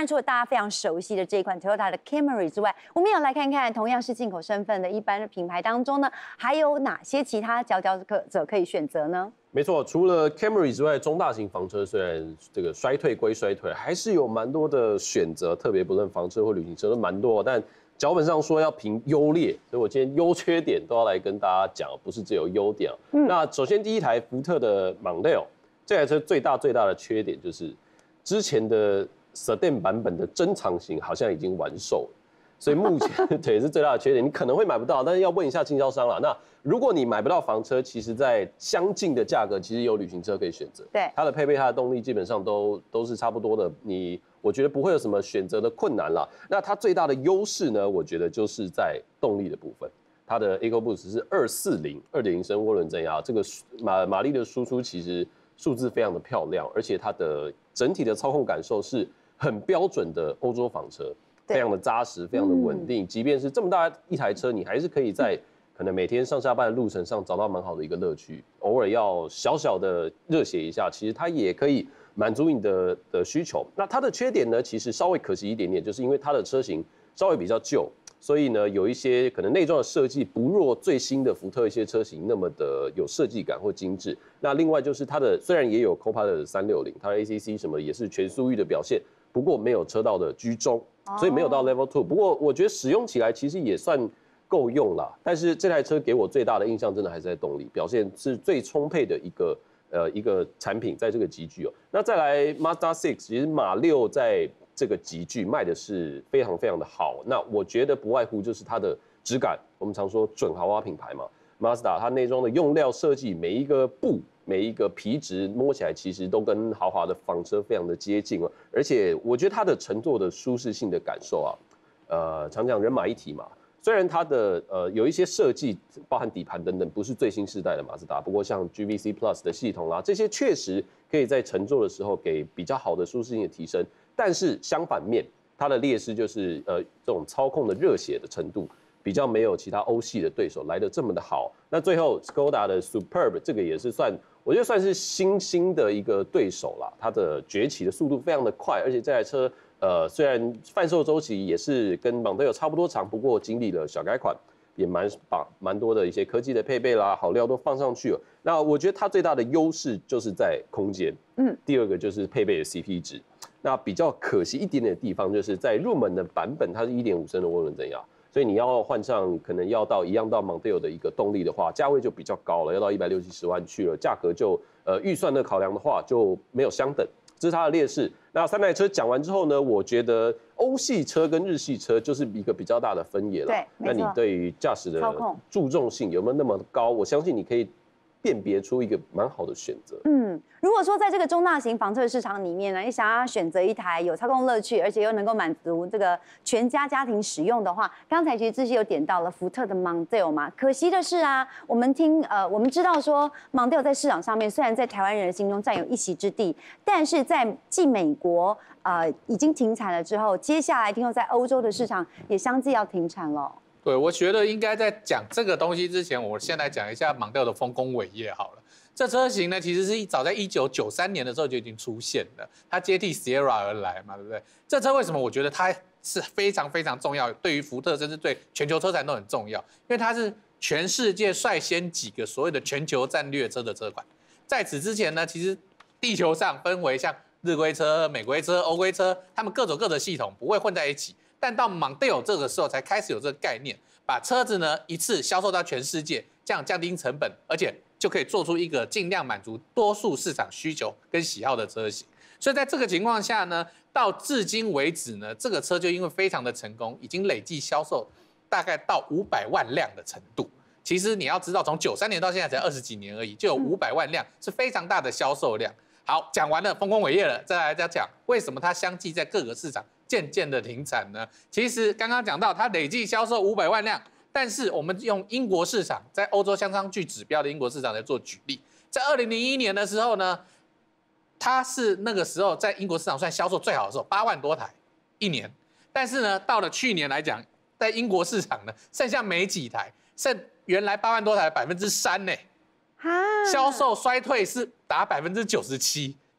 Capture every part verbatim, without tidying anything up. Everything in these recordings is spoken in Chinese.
然除了大家非常熟悉的这一款 Toyota 的 Camry 之外，我们也要来看看同样是进口身份的一般的品牌当中呢，还有哪些其他佼佼者可以选择呢？没错，除了 Camry 之外，中大型房车虽然这个衰退归衰退，还是有蛮多的选择，特别不论房车或旅行车都蛮多，但脚本上说要评优劣，所以我今天优缺点都要来跟大家讲，不是只有优点。嗯、那首先第一台福特的 Mondeo 这台车最大最大的缺点就是之前的 Sedan 版本的珍藏型好像已经完售了，所以目前对是最大的缺点，你可能会买不到，但是要问一下经销商啦。那如果你买不到房车，其实在相近的价格，其实有旅行车可以选择。对，它的配备、它的动力基本上都都是差不多的，你。我觉得不会有什么选择的困难啦。那它最大的优势呢，我觉得就是在动力的部分。它的 EcoBoost 是二四零 二点零升涡轮增压，这个马马力的输出其实数字非常的漂亮，而且它的整体的操控感受是很标准的欧洲房车，非常的扎实，非常的稳定。嗯、即便是这么大一台车，你还是可以在可能每天上下班的路程上找到蛮好的一个乐趣。偶尔要小小的热血一下，其实它也可以满足你的的需求。那它的缺点呢，其实稍微可惜一点点，就是因为它的车型稍微比较旧，所以呢，有一些可能内装的设计不若最新的福特一些车型那么的有设计感或精致。那另外就是它的虽然也有 Copilot 三六零，它的 A C C 什么也是全速域的表现，不过没有车道的居中，所以没有到 Level Two。不过我觉得使用起来其实也算够用啦。但是这台车给我最大的印象，真的还是在动力表现是最充沛的一个。呃，一个产品在这个级距哦，那再来 Mazda 六，其实马六在这个级距卖的是非常非常的好。那我觉得不外乎就是它的质感，我们常说准豪华品牌嘛 ，Mazda 它内装的用料设计，每一个布、每一个皮质摸起来其实都跟豪华的房车非常的接近哦。而且我觉得它的乘坐的舒适性的感受啊，呃，常讲人马一体嘛。虽然它的呃有一些设计，包含底盘等等，不是最新世代的马自达，不过像 G V C Plus 的系统啦，这些确实可以在乘坐的时候给比较好的舒适性的提升。但是相反面，它的劣势就是呃这种操控的热血的程度，比较没有其他欧系的对手来得这么的好。那最后 Skoda 的 Superb 这个也是算，我觉得算是新兴的一个对手啦，它的崛起的速度非常的快，而且这台车。呃，虽然贩售周期也是跟 Mondeo 差不多长，不过经历了小改款，也蛮把蛮多的一些科技的配备啦、好料都放上去了。那我觉得它最大的优势就是在空间，嗯，第二个就是配备的 C P 值。那比较可惜一点点的地方，就是在入门的版本，它是 一点五 升的涡轮增压，所以你要换上可能要到一样到 Mondeo 的一个动力的话，价位就比较高了，要到一百六七十万去了，价格就呃预算的考量的话就没有相等。这是它的劣势。那三台车讲完之后呢，我觉得欧系车跟日系车就是一个比较大的分野了。对，那你对于驾驶的注重性有没有那么高？我相信你可以辨别出一个蛮好的选择。嗯，如果说在这个中大型房车市场里面呢，你想要选择一台有操控乐趣，而且又能够满足这个全家家庭使用的话，刚才其实志熹有点到了福特的 Mondeo 嘛。可惜的是啊，我们听呃，我们知道说 Mondeo 在市场上面虽然在台湾人的心中占有一席之地，但是在继美国呃已经停产了之后，接下来听说在欧洲的市场也相继要停产了。 对，我觉得应该在讲这个东西之前，我先来讲一下Mondeo的丰功伟业好了。这车型呢，其实是早在一九九三年的时候就已经出现了，它接替 Sierra 而来嘛，对不对？这车为什么我觉得它是非常非常重要，对于福特甚至对全球车展都很重要，因为它是全世界率先几个所谓的全球战略车的车款。在此之前呢，其实地球上分为像日规车、美规车、欧规车，他们各走各的系统，不会混在一起。但到 Mondeo 这个时候才开始有这个概念，把车子呢一次销售到全世界，这样降低成本，而且就可以做出一个尽量满足多数市场需求跟喜好的车型。所以在这个情况下呢，到至今为止呢，这个车就因为非常的成功，已经累计销售大概到五百万辆的程度。其实你要知道，从九三年到现在才二十几年而已，就有五百万辆，是非常大的销售量。好，讲完了丰功伟业了，再来再讲为什么它相继在各个市场渐渐的停产呢？其实刚刚讲到它累计销售五百万辆，但是我们用英国市场，在欧洲相当具指标的英国市场来做举例，在二零零一年的时候呢，它是那个时候在英国市场算销售最好的时候，八万多台一年。但是呢，到了去年来讲，在英国市场呢，剩下没几台，剩原来八万多台的百分之三呢。销售衰退是达百分之九十七，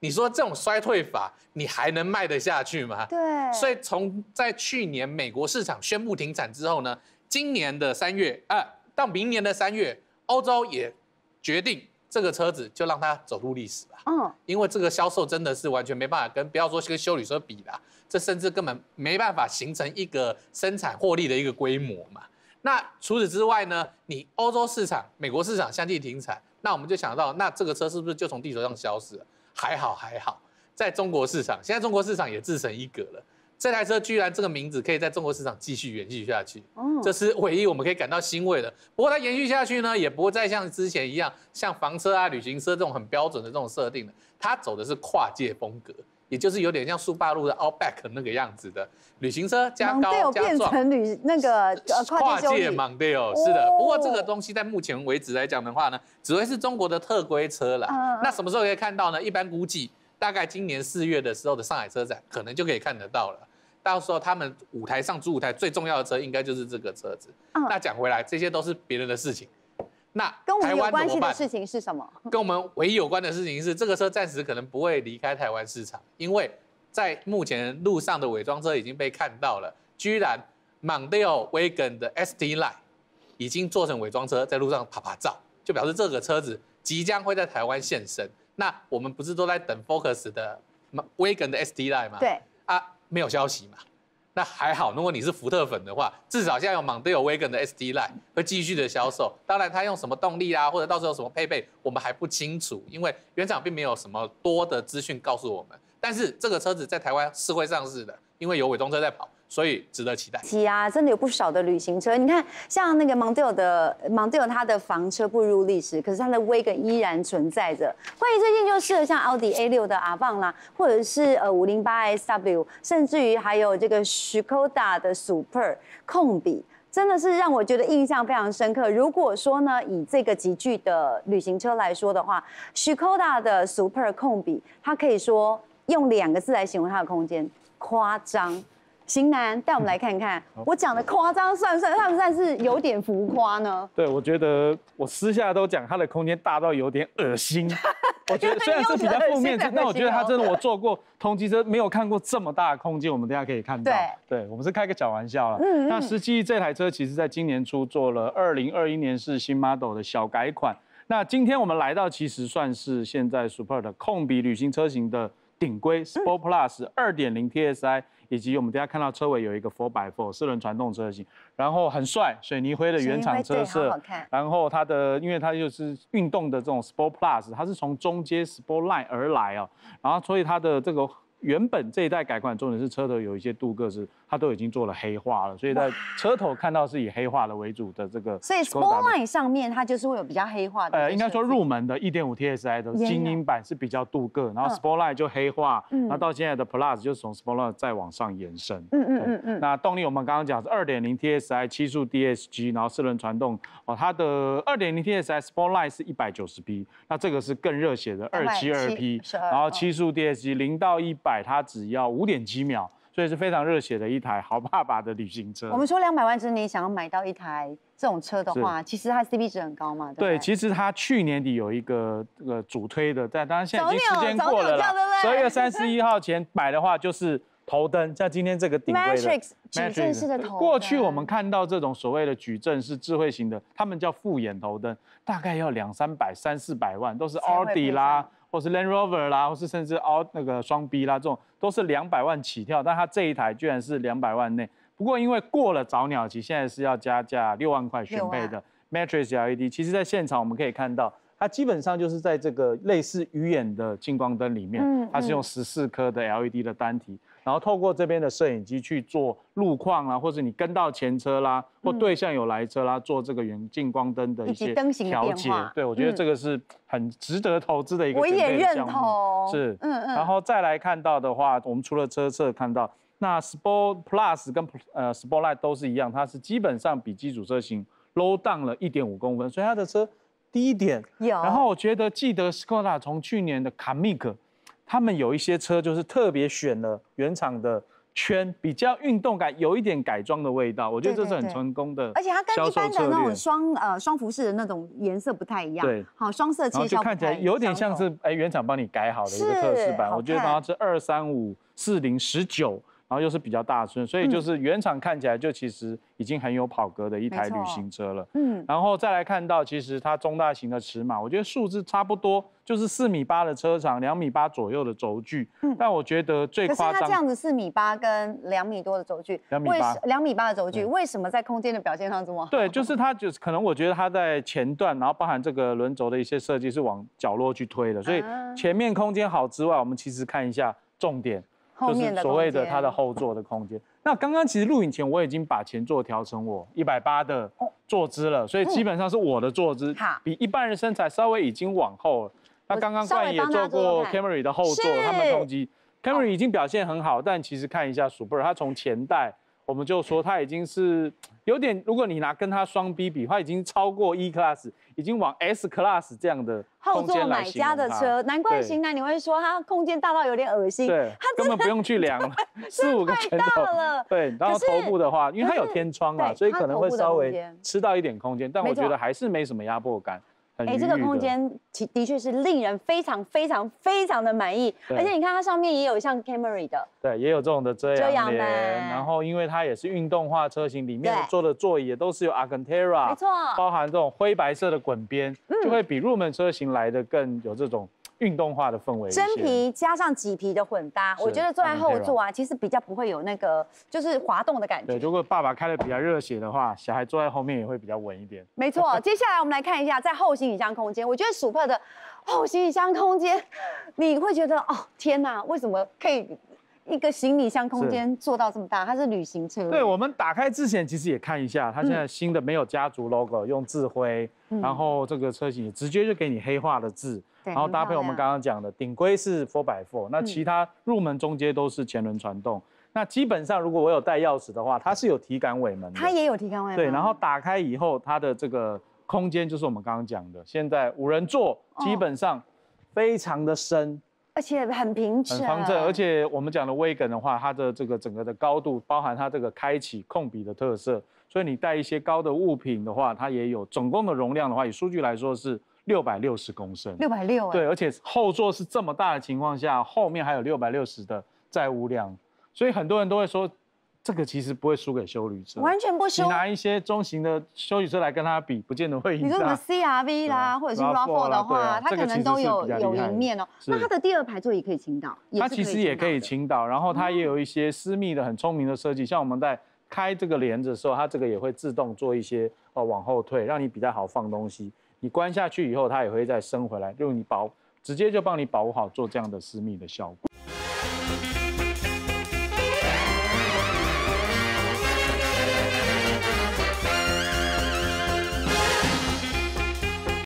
你说这种衰退法，你还能卖得下去吗？ 对， 所以从在去年美国市场宣布停产之后呢，今年的三月啊，到明年的三月，欧洲也决定这个车子就让它走入历史吧。嗯，因为这个销售真的是完全没办法跟，不要说跟休旅车比啦，这甚至根本没办法形成一个生产获利的一个规模嘛。那除此之外呢，你欧洲市场、美国市场相继停产，那我们就想到，那这个车是不是就从地球上消失了？还好还好，在中国市场，现在中国市场也自成一格了。这台车居然这个名字可以在中国市场继续延续下去，这是唯一我们可以感到欣慰的。不过它延续下去呢，也不会再像之前一样，像房车啊、旅行车这种很标准的这种设定的，它走的是跨界风格，也就是有点像速霸陆的 Outback 那个样子的旅行车加高加壮， 变成旅那个呃跨界 Mondeo 是的。不过这个东西在目前为止来讲的话呢，只会是中国的特规车啦。嗯、那什么时候可以看到呢？一般估计大概今年四月的时候的上海车展，可能就可以看得到了。到时候他们舞台上主舞台最重要的车，应该就是这个车子。嗯、那讲回来，这些都是别人的事情。那跟我们有关系台湾怎么办？ 的事情是什么？ 跟我们唯一有关的事情是，这个车暂时可能不会离开台湾市场，因为在目前路上的伪装车已经被看到了，居然 Mondeo Wagon 的 S T Line 已经做成伪装车，在路上啪啪照，就表示这个车子即将会在台湾现身。那我们不是都在等 Focus 的 Wagon 的 S T Line 吗？ 对啊。没有消息嘛？那还好，如果你是福特粉的话，至少现在有 Mondeo Wagon 的 S T Line 会继续的销售。当然，它用什么动力啊，或者到时候有什么配备，我们还不清楚，因为原厂并没有什么多的资讯告诉我们。但是这个车子在台湾是会上市的，因为有伪装车在跑，所以值得期待。 是啊，真的有不少的旅行车。你看，像那个 Mondeo 的 Mondeo， 它的房车步入历史，可是它的 Wagon 依然存在着。关于最近就是像奥迪 A 六 的 Avant 啦，或者是呃五零八 S W， 甚至于还有这个 Škoda 的 Super 控比。真的是让我觉得印象非常深刻。如果说呢，以这个级距的旅行车来说的话 ，Škoda 的 Super 控比，它可以说用两个字来形容它的空间：夸张。型男，带我们来看看，我讲的夸张算不算？算不算是有点浮夸呢？ 对，我觉得我私下都讲它的空间大到有点恶心。我觉得虽然是比较负面，但我觉得它真的，我坐过通缉车，没有看过这么大的空间。我们等一下可以看到，对，对我们是开个小玩笑了。嗯嗯那实际这台车其实在今年初做了二零二一年式新 model 的小改款。那今天我们来到，其实算是现在 Super 的控比旅行车型的顶规 Sport Plus 二点零 T S I。以及我们等一下看到车尾有一个 four by four 四轮传动车型，然后很帅，水泥灰的原厂车色，然后它的因为它就是运动的这种 Sport Plus， 它是从中阶 Sport Line 而来哦，然后所以它的这个原本这一代改款重点是车头有一些镀铬是它都已经做了黑化了，所以在车头看到是以黑化的为主的这个， 所以 Sport Line 上面它就是会有比较黑化的， 呃，应该说入门的 一点五 T S I 的精英版是比较镀铬，然后 Sport Line 就黑化，然后到现在的 Plus 就是从 Sport Line 再往上延伸，嗯嗯嗯嗯。那动力我们刚刚讲是 二点零 T S I 七速 D S G， 然后四轮传动哦，它的 二点零 T S I Sport Line 是一百九十匹，那这个是更热血的二七二 P， 然后七速 D S G 零到一百它只要五点几秒。所以是非常热血的一台好爸爸的旅行车。 我们说两百万之内想要买到一台这种车的话，其实它 C P 值很高嘛，对不对？ 对，其实它去年底有一个这个主推的，但当然现在已经时间过了啦。十二月三十一号前买的话，就是头灯，像今天这个顶规的 Matrix 矩阵式的头灯。 过去我们看到这种所谓的矩阵式智慧型的，他们叫复眼头灯，大概要两三百、三四百万，都是奥迪啦。或是 Land Rover 啦，或是甚至奥那个双 B 啦，这种都是两百万起跳，但它这一台居然是两百万内。不过因为过了早鸟期，现在是要加价六万块选配的 Matrix L E D。其实，在现场我们可以看到，它基本上就是在这个类似鱼眼的近光灯里面，它是用十四颗的 L E D 的单体，然后透过这边的摄影机去做路况啦，或者你跟到前车啦，或对向有来车啦，做这个远近光灯的一些调节。对，我觉得这个是很值得投资的一个。 我也认同。 是，嗯嗯。然后再来看到的话，我们除了车侧看到，那 Sport Plus 跟呃 Sportline 都是一样，它是基本上比基础车型 low down 了一点五公分，所以它的车低一点。 有。 然后我觉得记得 Škoda 从去年的 Kamiq， 他们有一些车就是特别选了原厂的圈，比较运动感，有一点改装的味道。我觉得这是很成功的， 而且它跟一般的那种双呃双服饰的那种颜色不太一样。 对， 好，双色切就看起来有点像是哎原厂帮你改好的一个特仕版。我觉得它是二三五四零十九。然后又是比较大寸，所以就是原厂看起来就其实已经很有跑格的一台旅行车了。嗯，然后再来看到，其实它中大型的尺码，我觉得数字差不多，就是四米八的车长，两米八左右的轴距。嗯，但我觉得最夸张， 可是它这样子四米八跟两米多的轴距， 两米八， 两米八的轴距，为什么在空间的表现上这么好？ 对，就是它就是可能我觉得它在前段，然后包含这个轮轴的一些设计是往角落去推的，所以前面空间好之外，我们其实看一下重点。就是所谓的它的后座的空间。那刚刚其实录影前我已经把前座调成我一百八的坐姿了，所以基本上是我的坐姿，比一般人身材稍微已经往后了。那刚刚冠也坐过 Camry 的后座，他们同级 Camry 已经表现很好，但其实看一下 Super， 它从前代我们就说它已经是有点，如果你拿跟它双 B 比，它已经超过 E Class， 已经往 S Class 这样的空间来形容它。后座买家的车， 难怪型男你会说它空间大到有点恶心。 对，根本不用去量了，四五个拳头。对，然后头部的话，因为它有天窗啊，所以可能会稍微吃到一点空间，但我觉得还是没什么压迫感。 哎，这个空间其的确是令人非常非常非常的满意，而且你看它上面也有像 Camry 的， 对，也有这种的遮阳帘，然后因为它也是运动化车型，里面坐的座椅也都是有 Alcantara， 没错，包含这种灰白色的滚边，就会比入门车型来的更有这种运动化的氛围。 真皮加上麂皮的混搭，我觉得坐在后座啊，其实比较不会有那个就是滑动的感觉。 对，如果爸爸开的比较热血的话，小孩坐在后面也会比较稳一点。 没错，接下来我们来看一下在后行李箱空间，我觉得Super的后行李箱空间，你会觉得哦天哪，为什么可以一个行李箱空间做到这么大？它是旅行车。 对，我们打开之前其实也看一下，它现在新的没有家族 logo， 用字徽，然后这个车型也直接就给你黑化的字。然后搭配我们刚刚讲的顶规是 four by four， 那其他入门中阶都是前轮传动。那基本上如果我有带钥匙的话，它是有体感尾门的。 它也有体感尾门。 对，然后打开以后，它的这个空间就是我们刚刚讲的，现在五人座基本上非常的深， 而且很平整， 很方正。而且我们讲的Wagon的话，它的这个整个的高度，包含它这个开启控笔的特色，所以你带一些高的物品的话，它也有总共的容量的话，以数据来说是六百六十公升， 六百六， 对，而且后座是这么大的情况下，后面还有六百六十的载物量，所以很多人都会说，这个其实不会输给休旅车， 完全不输。 你拿一些中型的休旅车来跟它比，不见得会赢。 你说什么 C R V 啦，或者是 R A V 四 的话，它可能都有有赢面哦。那它的第二排座椅可以倾倒， 它其实也可以倾倒，然后它也有一些私密的、很聪明的设计，像我们在开这个帘子的时候，它这个也会自动做一些呃往后退，让你比较好放东西。你关下去以后，它也会再升回来，就你保直接就帮你保护好，做这样的私密的效果。